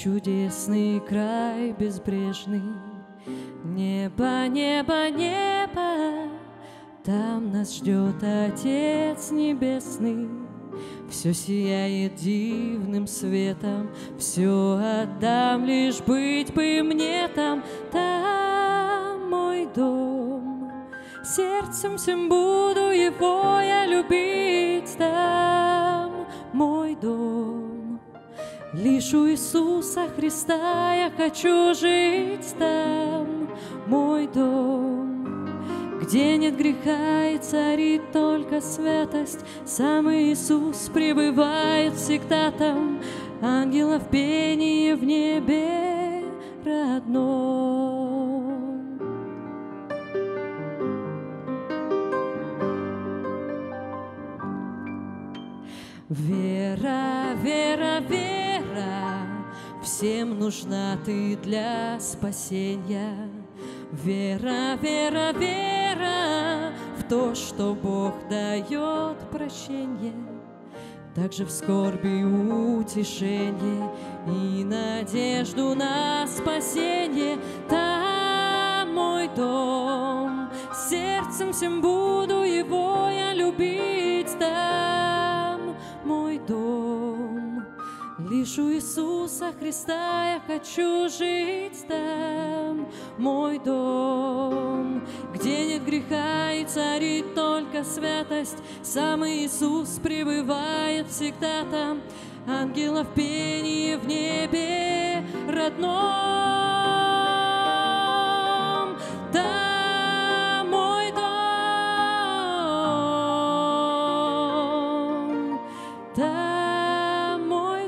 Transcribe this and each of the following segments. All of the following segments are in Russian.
чудесный край безбрежный. Небо, небо, небо, там нас ждет Отец Небесный. Все сияет дивным светом, все отдам, лишь быть бы мне там. Там мой дом, сердцем всем буду его я любить. Там мой дом, лишь у Иисуса Христа я хочу жить. Там мой дом, где нет греха и царит только святость. Сам Иисус пребывает всегда там, ангелов пение в небе родном. Вера, вера, вера, всем нужна ты для спасения. Вера, вера, вера в то, что Бог дает прощение, также в скорби утешение и надежду на спасение. Там мой дом, сердцем всем буду его я любить. Там мой дом, лишь у Иисуса Христа я хочу жить. Там мой дом, где нет греха и царит только святость. Сам Иисус пребывает всегда там, ангелов пение в небе родном. Там мой дом, там мой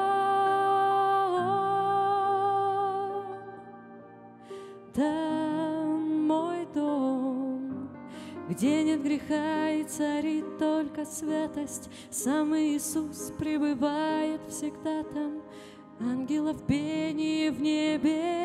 дом, там мой дом, где нет греха и царит только святость. Сам Иисус пребывает всегда там, ангелов пение в небе